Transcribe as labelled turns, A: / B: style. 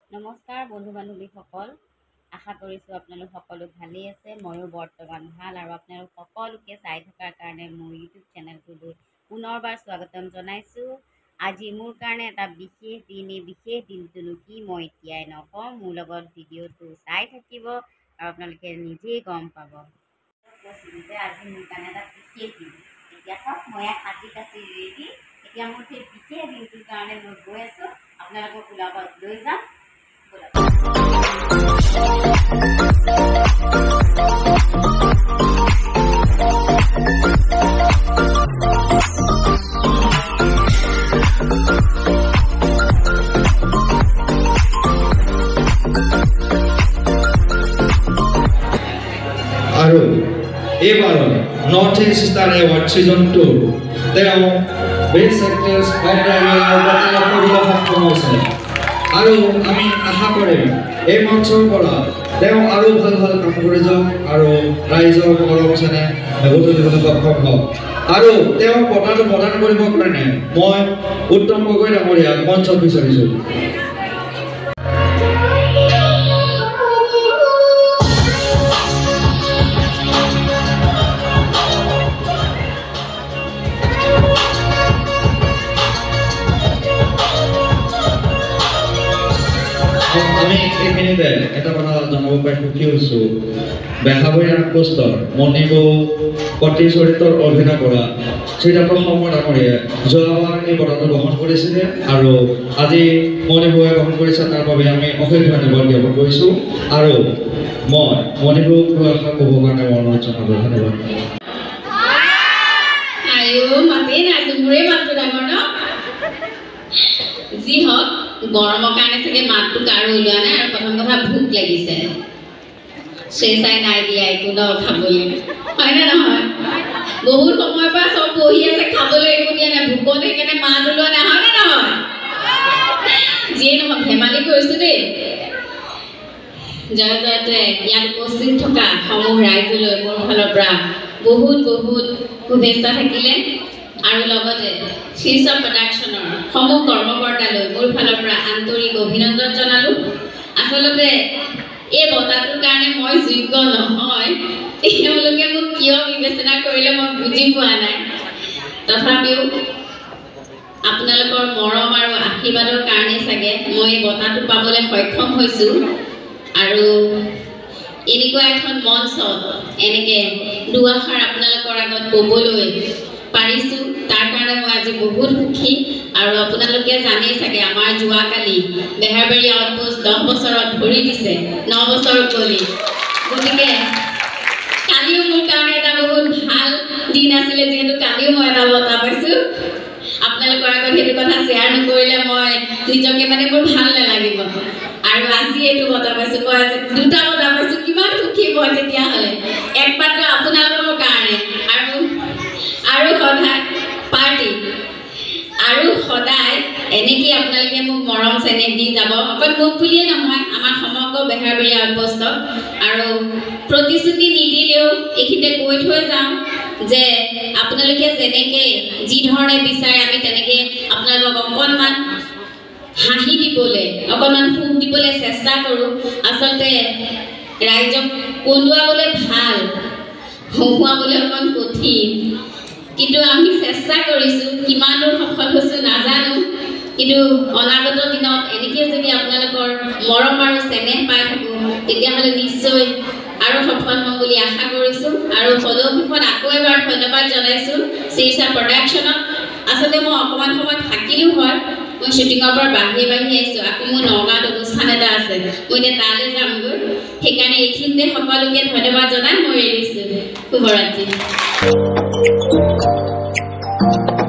A: নমস্কাৰ বন্ধু বান্ধৱীসকল, আশা কৰিছোঁ আপোনালোক সকলো ভালেই আছে। ময়ো বৰ্তমান ভাল আৰু আপোনালোক সকলোকে চাই থকাৰ কাৰণে মোৰ ইউটিউব চেনেলটোলৈ পুনৰবাৰ স্বাগতম জনাইছোঁ। আজি মোৰ কাৰণে এটা বিশেষ দিন। এই বিশেষ দিনটোনো কি মই এতিয়াই নকওঁ, মোৰ লগত ভিডিঅ'টো চাই থাকিব আৰু আপোনালোকে নিজেই গম পাব। কৈছিলোঁ যে আজি মোৰ কাৰণে এটা বিশেষ দিন। এতিয়া চাওক, মই সাজি কাচি ৰেডি। এতিয়া মোৰ সেই বিশেষ দিনটোৰ কাৰণে মই গৈ আছোঁ, আপোনালোকক ওলাবত লৈ যাম।
B: আৰু এইবাৰ north east star award season 2 তেওঁ best actress of the year বঁটা লাভ সক্ষম হৈছে। আৰু আমি আশা কৰিম এই মঞ্চৰ পৰা তেওঁ আৰু ভাল ভাল কাম কৰি যাওক আৰু ৰাইজৰ গৌৰৱ যেনে গঢ়িবলৈ সক্ষম হওক। আৰু তেওঁ বঁটাটো প্ৰদান কৰিবৰ কাৰণে মই উত্তম গগৈ ডাঙৰীয়াক মঞ্চত বিচাৰিছোঁ। আমি এইখিনিতে এটা কথা জনাব পাই সুখী হৈছোঁ, বেহাবৰীয়া পোষ্টৰ মণিবু কটি চৰিত্ৰৰ অভিনয় কৰা শ্ৰীডাক্তৰ শৰ্মা ডাঙৰীয়াই যোৱাবাৰ এই বঁটাটো গ্ৰহণ কৰিছিলে আৰু আজি মণিবুৱে গ্ৰহণ কৰিছে। তাৰ বাবে আমি অশেষ ধন্যবাদ জ্ঞাপন কৰিছোঁ আৰু মই মণিবুক দুআষাৰ ক'বৰ কাৰণে অনুৰোধ জনালোঁ। ধন্যবাদ।
C: যি হওক, গৰমৰ কাৰণে চাগে মাতটো কাৰো ওলোৱা নাই আৰু প্ৰথম কথা ভোক লাগিছে। চাই নাই দিয়া একো ন খাবলৈ, হয়নে নহয়? বহুত সময়ৰ পৰা চব বহি আছে, খাবলৈ একো দিয়া নাই, ভোকত সেইকাৰণে মাত ওলোৱা নাই, হয়নে নহয়? যিয়ে নহওক, ধেমালি কৰিছোঁ দেই। জয়তে ইয়াত উপস্থিত থকা সমূহ ৰাইজলৈ মোৰ ফালৰ পৰা বহুত বহুত শুভেচ্ছা থাকিলে আৰু লগতে শীৰ্ষ প্ৰডাকশ্যনৰ সমূহ কৰ্মকৰ্তালৈ মোৰ ফালৰ পৰা আন্তৰিক অভিনন্দন জনালোঁ। আচলতে এই বঁটাটোৰ কাৰণে মই যোগ্য নহয়, তেওঁলোকে মোক কিয় বিবেচনা কৰিলে মই বুজি পোৱা নাই। তথাপিও আপোনালোকৰ মৰম আৰু আশীৰ্বাদৰ কাৰণেই চাগে মই এই বঁটাটো পাবলৈ সক্ষম হৈছোঁ আৰু এনেকুৱা এখন মঞ্চত এনেকৈ দুআষাৰ আপোনালোকৰ আগত ক'বলৈ পাৰিছোঁ। তাৰ কাৰণে মই আজি বহুত সুখী। আৰু আপোনালোকে জানেই চাগে, আমাৰ যোৱাকালি বেহাৰবাৰী আউটপোষ্ট 10 বছৰত ভৰি দিছে, 9 বছৰ গ'লি। গতিকে কালিও মোৰ কাৰণে এটা বহুত ভাল দিন আছিলে, যিহেতু কালিও মই এটা বঁটা পাইছোঁ। আপোনালোকৰ আগত সেইটো কথা শ্বেয়াৰ নকৰিলে মই নিজকে মোৰ ভাল নালাগিব। আৰু আজি এইটো বঁটা পাইছোঁ, মই আজি 2টা বঁটা পাইছোঁ। কিমান সুখী মই তেতিয়াহ'লে, একমাত্ৰ আপোনালোকৰ কাৰণে। আৰু সদায় পাৰ্টি আৰু সদায় এনেকৈ আপোনালোকে মোক মৰম চেনেহ দি যাব, অকল মোক বুলিয়ে নহয়, আমাৰ সমগ্ৰ বেহাৰবাৰী আউটপোষ্টক। আৰু প্ৰতিশ্ৰুতি নিদিলেও এইখিনিতে কৈ থৈ যাওঁ যে আপোনালোকে যেনেকৈ যি ধৰণে বিচাৰে আমি তেনেকৈ আপোনালোকক অকণমান হাঁহি দিবলৈ, অকণমান সুখ দিবলৈ চেষ্টা কৰোঁ। আচলতে ৰাইজক কন্দুৱাবলৈ ভাল, হহুৱাবলৈ অকণ কঠিন, কিন্তু আমি চেষ্টা কৰিছোঁ। কিমান দূৰ সফল হৈছোঁ নাজানো, কিন্তু অনাগত দিনত এনেকৈ যদি আপোনালোকৰ মৰম আৰু চেনেহ পাই থাকোঁ, তেতিয়াহ'লে নিশ্চয় আৰু সফল হ'ম বুলি আশা কৰিছোঁ। আৰু পদক্ষেপত আকৌ এবাৰ ধন্যবাদ জনাইছোঁ শীৰ্ষ প্ৰডাকশ্যনক। আচলতে মই অকণমান সময় থাকিলোঁ হয়, মই শ্বুটিঙৰ পৰা বাহিৰে আহিছোঁ। আকৌ মোৰ নগাঁৱত অনুষ্ঠান এটা আছে, মই এতিয়া তালৈ যামগৈ। সেইকাৰণে এইখিনিতে সকলোকে ধন্যবাদ জনাই মই এৰিছোঁ। শুভৰাত্ৰি।